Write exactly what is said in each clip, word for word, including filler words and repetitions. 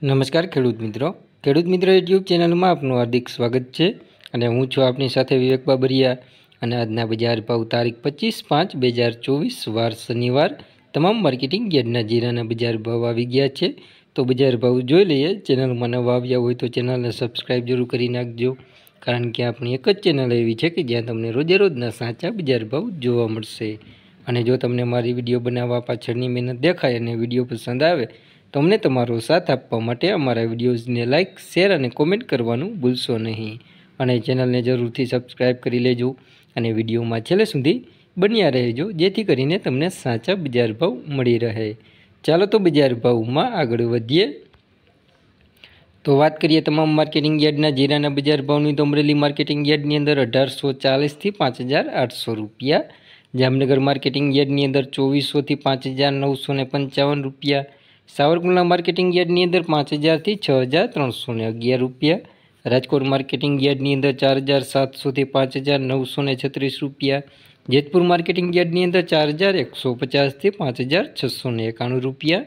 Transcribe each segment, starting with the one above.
નમસ્કાર ખેડૂત મિત્રો ખેડૂત મિત્રો યુટ્યુબ ચેનલમાં આપનું હાર્દિક સ્વાગત છે અને હું છું આપની સાથે વિવેક બાબરિયા અને આજના બજાર ભાવ તારીખ પચીસ પાંચ બે હજાર ચોવીસ વાર શનિવાર તમામ માર્કેટિંગ યાર્ડના જીરાના બજાર ભાવ આવી ગયા છે। તો બજાર ભાવ જોઈ લઈએ। ચેનલમાં નવા આવ્યા હોય તો ચેનલને સબસ્ક્રાઈબ જરૂર કરી નાખજો, કારણ કે આપણી એક જ ચેનલ એવી છે કે જ્યાં તમને રોજે રોજના સાચા બજાર ભાવ જોવા મળશે। અને જો તમને મારી વિડીયો બનાવવા પાછળની મહેનત દેખાય અને વિડીયો પસંદ આવે તો અમને તમારો સાથ આપવા માટે અમારા વિડીયોઝને લાઇક, શેર અને કોમેન્ટ કરવાનું ભૂલશો નહીં। અને ચેનલને જરૂરથી સબસ્ક્રાઈબ કરી લેજો અને વિડીયોમાં છેલ્લે સુધી બન્યા રહેજો, જેથી કરીને તમને સાચા બજાર ભાવ મળી રહે। ચાલો તો બજાર ભાવમાં આગળ વધીએ। તો વાત કરીએ તમામ માર્કેટિંગ યાર્ડના જીરાના બજાર ભાવની તો અમરેલી માર્કેટિંગ યાર્ડની અંદર અઢારસો ચાલીસથી પાંચ હજાર આઠસો રૂપિયા, જામનગર માર્કેટિંગ યાર્ડની અંદર ચોવીસોથી પાંચ હજાર નવસો ને પંચાવન રૂપિયા, સાવરકુંડલા માર્કેટિંગ યાર્ડની અંદર પાંચ હજારથી છ હજાર ત્રણસો ને અગિયાર રૂપિયા, રાજકોટ માર્કેટિંગ યાર્ડની અંદર ચાર હજાર સાતસોથી પાંચ હજાર નવસો ને છત્રીસ રૂપિયા, જેતપુર માર્કેટિંગ યાર્ડની અંદર ચાર હજાર એકસો પચાસથી પાંચ હજાર છસો ને એકાણું રૂપિયા,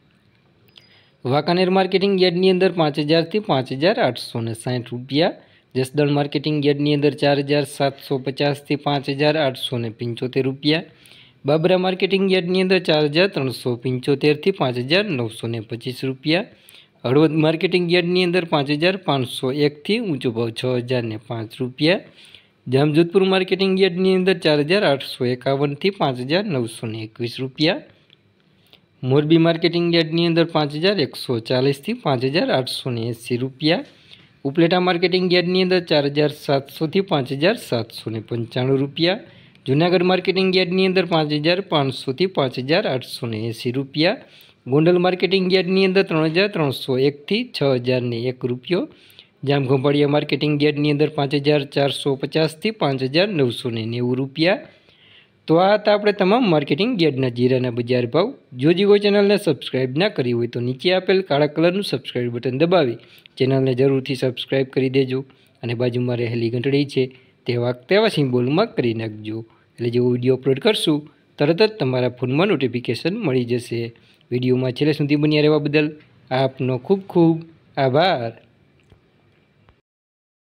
વાંકાનેર માર્કેટિંગ યાર્ડની અંદર પાંચ હજારથી પાંચ હજાર આઠસો ને સાઠ રૂપિયા, જસદણ માર્કેટિંગ યાર્ડની અંદર ચાર હજાર સાતસો પચાસથી પાંચ હજાર આઠસો ને પંચોતેર રૂપિયા, બાબરા માર્કેટિંગ યાર્ડની અંદર ચાર હજાર ત્રણસો પંચોતેરથી પાંચ હજાર નવસો ને પચીસ રૂપિયા, હળવદ માર્કેટિંગ યાર્ડની અંદર પાંચ હજાર પાંચસો એકથી ઊંચો ભાવ છ હજાર ને પાંચ રૂપિયા, જામજોધપુર માર્કેટિંગ યાર્ડની અંદર ચાર હજાર આઠસો એકાવનથી પાંચ હજાર નવસો ને એકવીસ રૂપિયા, મોરબી માર્કેટિંગ યાર્ડની અંદર પાંચ હજાર એકસો ચાલીસથી પાંચ હજાર આઠસો ને એંસી રૂપિયા, ઉપલેટા માર્કેટિંગ યાર્ડની અંદર ચાર હજાર સાતસોથી પાંચ હજાર સાતસો ને પંચાણું રૂપિયા, જૂનાગઢ માર્કેટિંગ યાર્ડની અંદર પાંચ હજાર પાંચસોથી પાંચ હજાર આઠસો ને એંસી રૂપિયા, ગોંડલ માર્કેટિંગ યાર્ડની અંદર ત્રણ હજાર ત્રણસો એકથી છ હજાર ને એક રૂપિયો, જામખંભાળિયા માર્કેટિંગ યાર્ડની અંદર પાંચ હજાર ચારસો પચાસથી પાંચ હજાર નવસો ને નેવું રૂપિયા। તો આ હતા આપણે તમામ માર્કેટિંગ યાર્ડના જીરાના બજાર ભાવ। જો જીવો ચેનલને સબસ્ક્રાઈબ ના કરી હોય તો નીચે આપેલ કાળા કલરનું સબસ્ક્રાઈબ બટન દબાવી ચેનલને જરૂરથી સબસ્ક્રાઈબ કરી દેજો અને બાજુમાં રહેલી ઘંટડી છે તેવા તેવા સિમ્બોલમાં કરી નાખજો, એટલે જેવો વિડીયો અપલોડ કરશું તરત જ તમારા ફોનમાં નોટિફિકેશન મળી જશે। વિડીયોમાં છેલ્લે સુધી બન્યા રહેવા બદલ આપનો ખૂબ ખૂબ આભાર।